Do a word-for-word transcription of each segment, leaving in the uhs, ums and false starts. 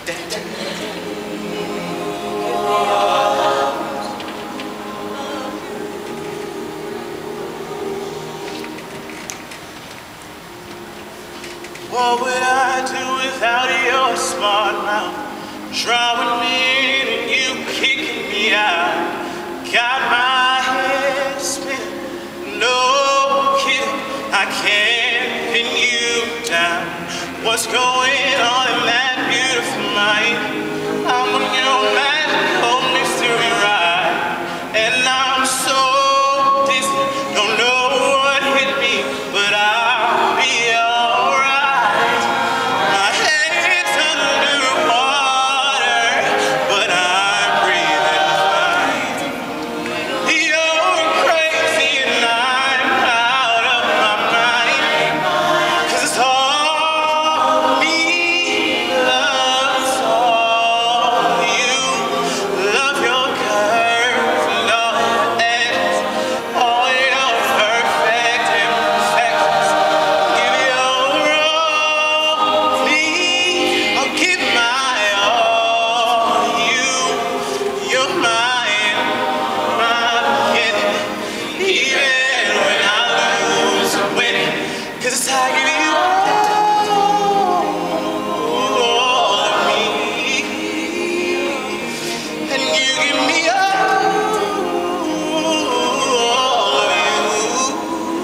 What would I do without your smart mouth? Drawing me in and you kicking me out. Got my head spinning, no kidding, I can't pin you down. What's going on in that beautiful mind? I'm on your magical mystery ride, and I'm so dizzy, don't know what hit me, but I'll be alright. My head's underwater, but I'm breathing fine. You're crazy and I'm out of my mind, 'cause it's all me loves all you. Love your curves, love your edges, all your perfect imperfections. Give your all me, I'll give my all you. You're mine, my beginning, even when I lose, I'm winning, 'cause it's I give you all of me, and you give me all of you.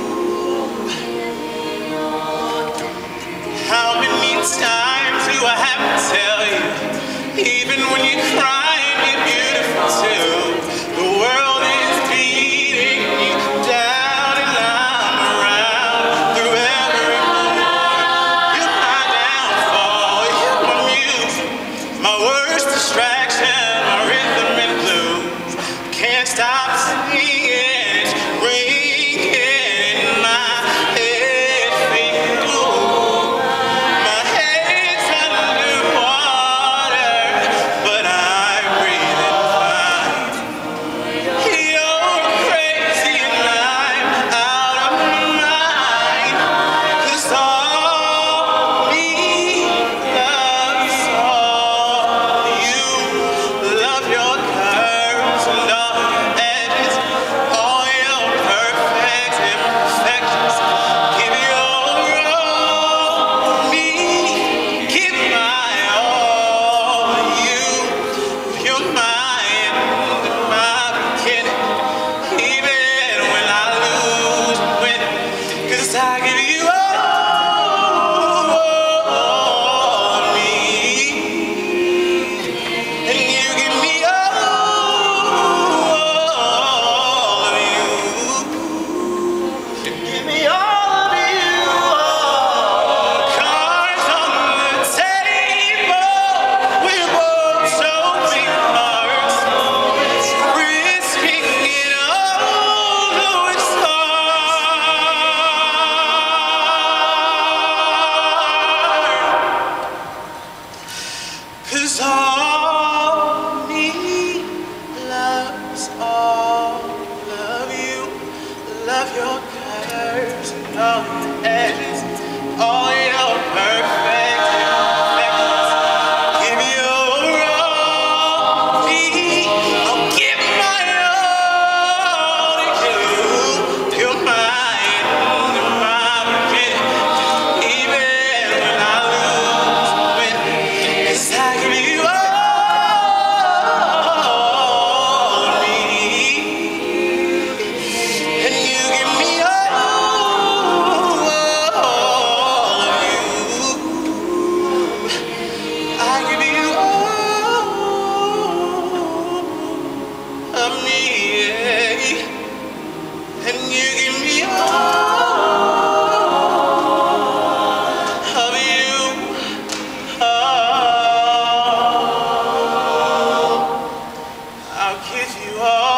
How many times do I have to tell you, even when you're crying, you're beautiful too. The world is beating you down and I'm around through every moment. You're my downfall, you're my music, my worst distraction, my rhythm and blues. Can't stop singing, it's ringing in my head for you. My head's underwater, but I'm breathing fine. You're crazy and I'm out of my mind, 'cause all me loves all you. Love your curves, love your edges, all your perfect imperfections. Give your all me, give my all you. You're mine, my beginning, even when I lose, I'm winning, 'cause I give you all of me, and you give me all of you. Give me all of you. Cards on the table, we're both so big hearts, risking it all, though it's hard. 'Cause all me loves all of you. Love your curves and all your edges, all your perfect imperfections. Give your all me, I'll give my all to you. You're mine, you're my beginning, even when I lose, I win, 'cause I give you all of me, and you give me all of you. I give you all of me, yeah, and you give me all of you. Oh, I'll give you all.